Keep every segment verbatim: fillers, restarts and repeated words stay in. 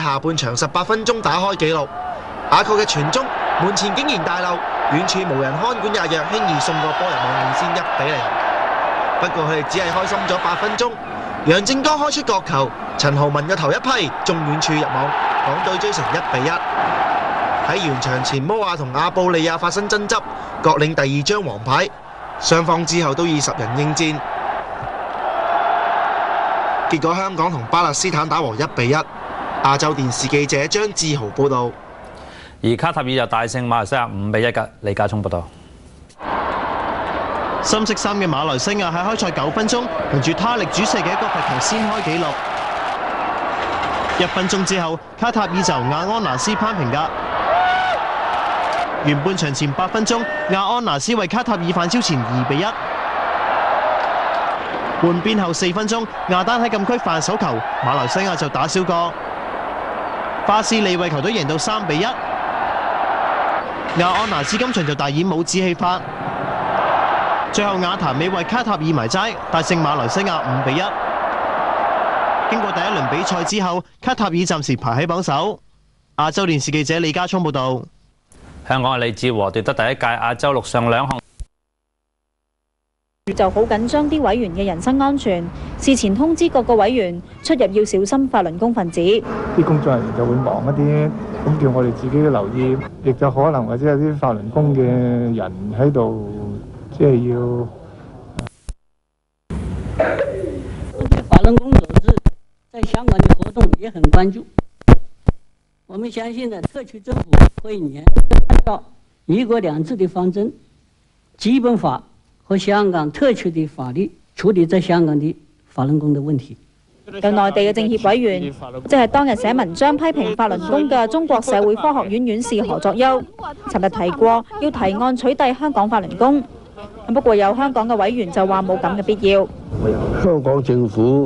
下半場十八分鐘打開紀錄，阿扣嘅傳中門前竟然大漏，遠處無人看管也弱，輕易送個波入網，領先一比零。不過佢哋只係開心咗八分鐘，楊正剛開出角球，陳浩文嘅頭一批中遠處入網，港隊追成一比一。喺完場前，摩亞同阿布利亞發生爭執，各領第二張黃牌，雙方之後都以十人應戰。結果香港同巴勒斯坦打和一比一。亞洲電視記者張志豪報導。 而卡塔爾就大勝馬來西亞五比一㗎。李家聰報導。 深色衫嘅馬來西亞喺開賽九分鐘，憑住他力主射嘅一個罰球先開紀錄。一分鐘之後，卡塔爾就亞安拿斯攀平㗎。完半場前八分鐘，亞安拿斯為卡塔爾反超前二比一。換邊後四分鐘，亞丹喺禁區犯手球，馬來西亞就打少個。巴斯利為球隊贏到三比一。亞安拿斯今場就大演帽子戲法。最後亞壇美為卡塔爾埋齋，大勝馬來西亞五比一。經過第一輪比賽之後，卡塔爾暫時排喺榜首。亞洲電視記者李家聰報導。 香港嘅李志和奪得第一屆亞洲陸上兩項。 就好緊張啲委員嘅人身安全，事前通知各個委員出入要小心法輪功分子。 啲工作人員就會忙一啲，咁叫我哋自己留意，亦就可能或者有啲法輪功嘅人喺度。即係要法輪功組織在香港的活動也很關注。我們相信呢，特區政府會嚴按照一國兩制的方針、基本法和香港特區的法律處理在香港的法輪功的問題。 有內地嘅政協委員，即係當日寫文章批評法輪功嘅中國社會科學院院士何作優，尋日提過要提案取締香港法輪功。不過有香港嘅委員就話冇咁嘅必要。 香港政府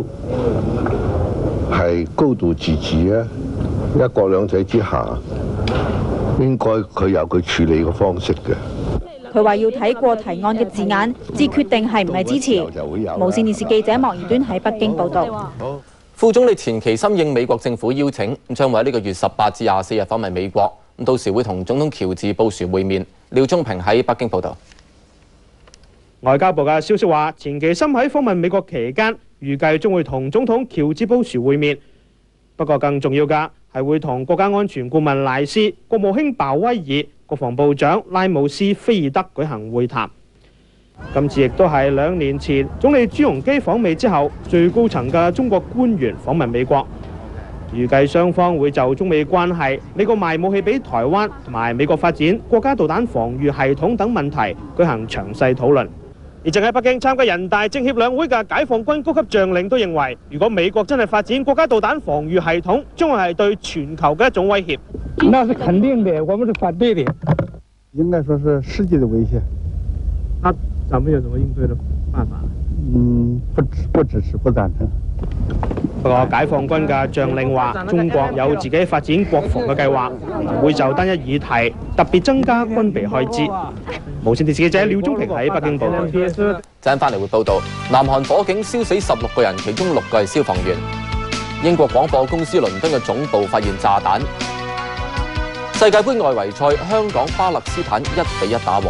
係高度自治啊，一國兩制之下，應該佢有佢處理嘅方式嘅。 佢話要睇過提案嘅字眼，至決定係唔係支持。無線電視記者莫宜端喺北京報導。 副總理錢其琛應美國政府邀請，咁將會喺呢個月十八至廿四日訪問美國，咁到時會同總統喬治布殊會面。廖忠平喺北京報導。 外交部嘅消息話，錢其琛喺訪問美國期間，預計將會同總統喬治布殊會面。不過更重要嘅係會同國家安全顧問賴斯、國務卿鮑威爾、國防部長拉姆斯菲爾德舉行會談。今次亦都係兩年前總理朱鎔基訪美之後，最高層嘅中國官員訪問美國。預計雙方會就中美關係、美國賣武器俾台灣同埋美國發展國家導彈防禦系統等問題舉行詳細討論。而正喺北京參加人大政協兩會嘅解放軍高級將領都認為，如果美國真係發展國家導彈防禦系統，將會係對全球嘅一種威脅。 那是肯定的，我們是反對的。應該說是世界的威脅。 那咱們有什麼應對的辦法？ 嗯，不不支持，不贊成。 不過解放軍嘅將領話，中國有自己發展國防嘅計劃，唔會就單一議題特別增加軍備開支。無線電視記者廖忠平喺北京報道。 陣翻嚟會報道，南韓火警燒死十六個人，其中六個係消防員。英國廣播公司倫敦嘅總部發現炸彈。世界盃外圍賽，香港巴勒斯坦一比一打和。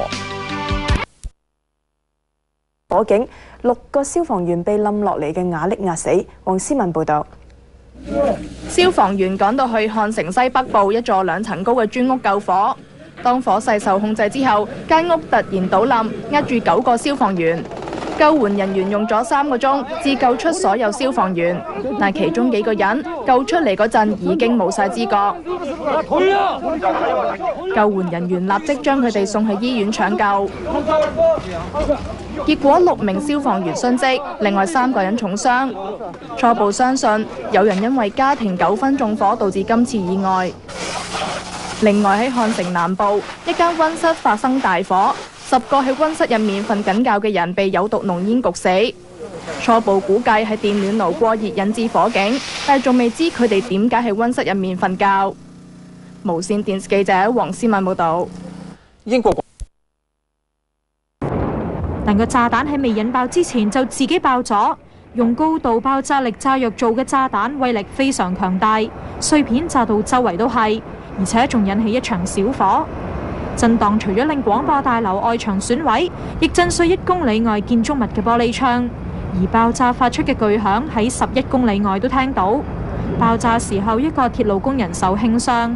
火警，六個消防員被冧落嚟嘅瓦礫壓死。黃思文報導。 消防員趕到去漢城西北部一座兩層高嘅磚屋救火。當火勢受控制之後，間屋突然倒冧，壓住九個消防員。救援人員用咗三個鐘至救出所有消防員，但其中幾個人救出嚟嗰陣已經冇晒知覺。救援人員立即將佢哋送去醫院搶救，結果六名消防員殉職，另外三個人重傷。初步相信有人因為家庭糾紛縱火導致今次意外。另外喺漢城南部一間溫室發生大火，十個喺溫室入面瞓緊覺嘅人被有毒濃煙焗死。初步估計係電暖爐過熱引致火警，但係仲未知佢哋點解喺溫室入面瞓覺。無線電視記者黃思敏報導。 英國但個炸彈喺未引爆之前就自己爆咗。 用高度爆炸力炸藥做嘅炸彈威力非常強大，碎片炸到周圍都係，而且仲引起一場小火。震盪除咗令廣播大樓外牆損毀，亦震碎一公里外建築物嘅玻璃窗，而爆炸發出嘅巨響喺十一公里外都聽到。爆炸時候，一個鐵路工人受輕傷。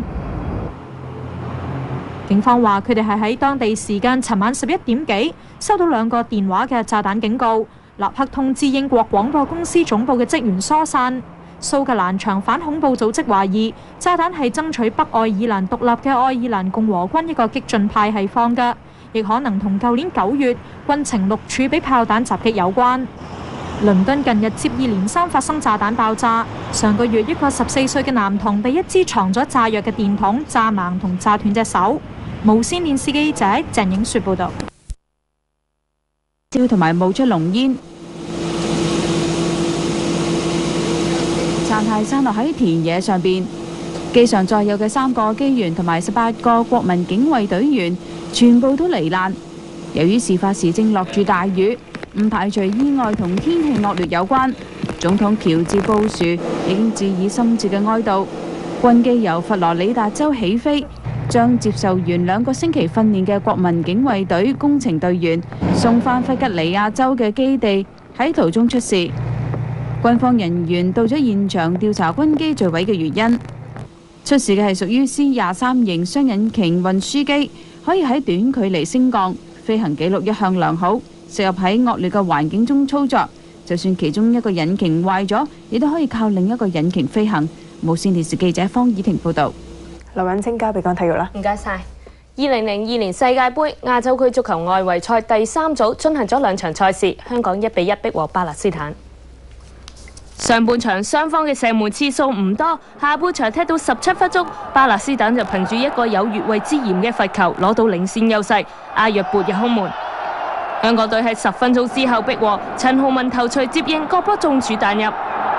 警方話佢哋係喺當地時間尋晚十一點幾收到兩個電話嘅炸彈警告，立刻通知英國廣播公司總部嘅職員疏散。蘇格蘭場反恐怖組織懷疑炸彈係爭取北愛爾蘭獨立嘅愛爾蘭共和軍一個激進派系放嘅，亦可能同舊年九月軍情六處俾炮彈襲擊有關。倫敦近日接二連三發生炸彈爆炸，上個月一個十四歲嘅男童被一支藏咗炸藥嘅電筒炸盲同炸斷隻手。無線電視記者鄭影雪報導。燒同埋冒出濃煙，殘骸散落喺田野上邊。機上載有嘅三個機員同埋十八個國民警衛隊員全部都罹難。由於事發時正落住大雨，唔排除意外同天氣惡劣有關。總統喬治布殊已經致以深切嘅哀悼。軍機由佛羅里達州起飛，將接受完兩個星期訓練嘅國民警衛隊工程隊員送返弗吉尼亞州嘅基地，喺途中出事。軍方人員到咗現場調查軍機墜毀嘅原因。出事嘅係屬於 C 廿三型雙引擎運輸機，可以喺短距離升降，飛行記錄一向良好，適合喺惡劣嘅環境中操作。就算其中一個引擎壞咗，亦都可以靠另一個引擎飛行。無線電視記者方以婷報導。 劉允清交俾講體育啦。 唔該晒。二零零二年世界盃亞洲區足球外圍賽第三組進行咗兩場賽事，香港一比一逼和巴勒斯坦。上半場雙方嘅射門次數唔多，下半場踢到十七分鐘，巴勒斯坦就憑住一個有越位之嫌嘅罰球攞到領先優勢，阿約撥入空門。香港隊喺十分鐘之後逼和，陳浩文頭槌接應角波中柱彈入。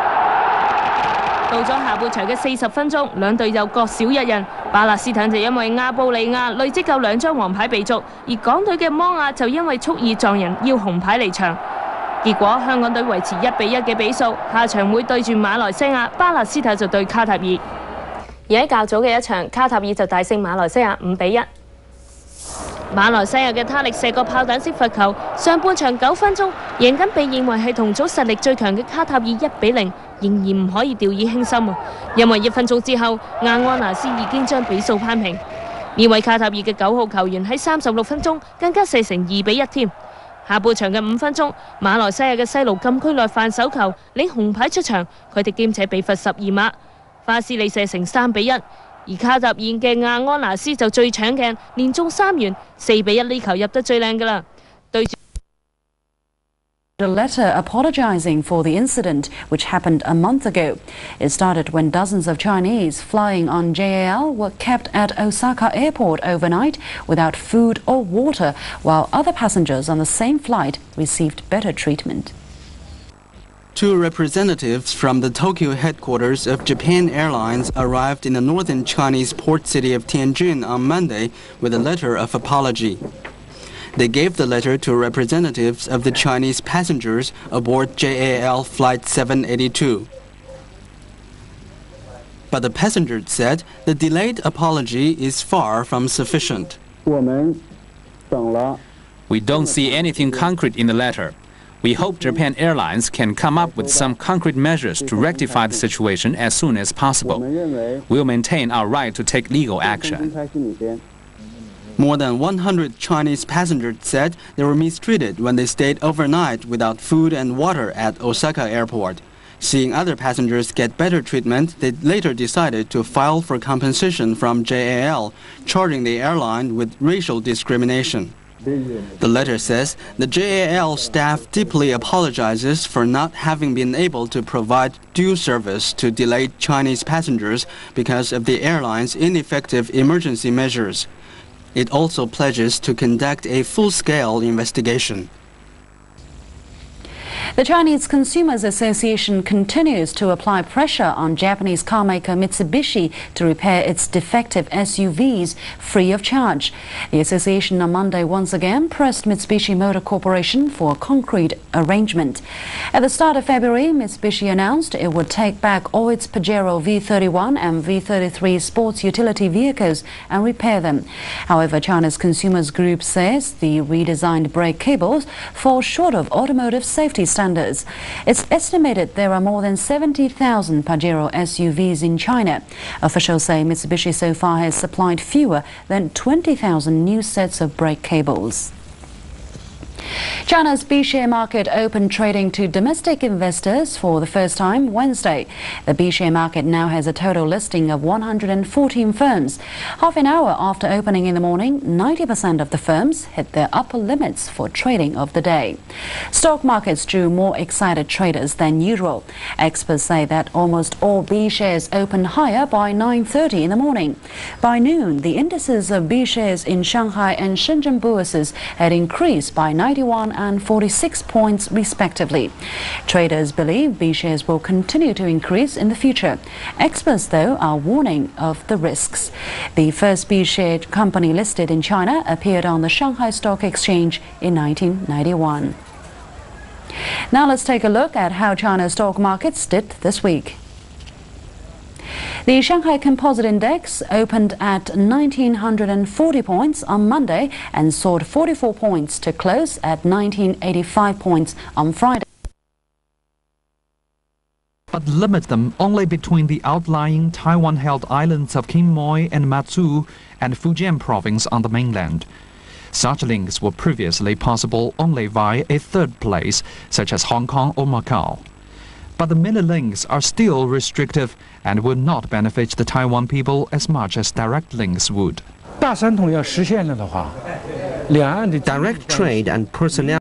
到咗下半場嘅四十分鐘，兩隊就各少一人，巴勒斯坦就因為亞布利亞累積夠兩張黃牌被逐，而港隊嘅摩亞就因為蓄意撞人要紅牌離場。結果香港隊維持一比一嘅比數，下場會對住馬來西亞，巴勒斯坦就對卡塔爾。而喺較早嘅一場，卡塔爾就大勝馬來西亞五比一。馬來西亞嘅他力射個炮彈式罰球，上半場九分鐘贏緊被認為係同組實力最強嘅卡塔爾一比零，仍然唔可以掉以輕心啊！因為一分鐘之後，亞安拿斯已經將比數攀平。呢位卡塔爾嘅九號球員喺三十六分鐘更加射成二比一添。下半場嘅五分鐘，馬來西亞嘅西路禁區內犯手球，領紅牌出場，佢哋兼且被罰十二碼，法斯利射成三比一。而卡塔爾嘅亞安拿斯就最搶鏡，連中三元，四比一呢球入得最靚㗎喇。對住 A letter apologizing for the incident which happened a month ago. It started when dozens of Chinese flying on J A L were kept at Osaka airport overnight without food or water, while other passengers on the same flight received better treatment. Two representatives from the Tokyo headquarters of Japan Airlines arrived in the northern Chinese port city of Tianjin on Monday with a letter of apology. They gave the letter to representatives of the Chinese passengers aboard J A L Flight seven eighty-two. But the passengers said the delayed apology is far from sufficient. We don't see anything concrete in the letter. We hope Japan Airlines can come up with some concrete measures to rectify the situation as soon as possible. We'll maintain our right to take legal action. More than one hundred Chinese passengers said they were mistreated when they stayed overnight without food and water at Osaka airport. Seeing other passengers get better treatment, they later decided to file for compensation from J A L, charging the airline with racial discrimination. The letter says the J A L staff deeply apologizes for not having been able to provide due service to delayed Chinese passengers because of the airline's ineffective emergency measures. It also pledges to conduct a full-scale investigation. The Chinese Consumers Association continues to apply pressure on Japanese carmaker Mitsubishi to repair its defective S U Vs free of charge. The association on Monday once again pressed Mitsubishi Motor Corporation for a concrete arrangement. At the start of February, Mitsubishi announced it would take back all its Pajero V thirty-one and V thirty-three sports utility vehicles and repair them. However, China's Consumers Group says the redesigned brake cables fall short of automotive safety standards. It's estimated there are more than seventy thousand Pajero S U Vs in China. Officials say Mitsubishi so far has supplied fewer than twenty thousand new sets of brake cables. China's B-share market opened trading to domestic investors for the first time Wednesday. The B-share market now has a total listing of one hundred fourteen firms. Half an hour after opening in the morning, ninety percent of the firms hit their upper limits for trading of the day. Stock markets drew more excited traders than usual. Experts say that almost all B-shares opened higher by nine thirty in the morning. By noon, the indices of B-shares in Shanghai and Shenzhen bourses had increased by ninety-one and forty-six points respectively. Traders believe B-shares will continue to increase in the future. Experts, though, are warning of the risks. The first B-share company listed in China appeared on the Shanghai Stock Exchange in nineteen ninety-one. Now let's take a look at how China's stock markets did this week. The Shanghai Composite Index opened at one thousand nine hundred forty points on Monday and soared forty-four points to close at one thousand nine hundred eighty-five points on Friday. But limit them only between the outlying Taiwan-held islands of Quemoy and Matsu and Fujian province on the mainland. Such links were previously possible only via a third place, such as Hong Kong or Macau. But the mini links are still restrictive and will not benefit the Taiwan people as much as direct links would. Direct trade and personnel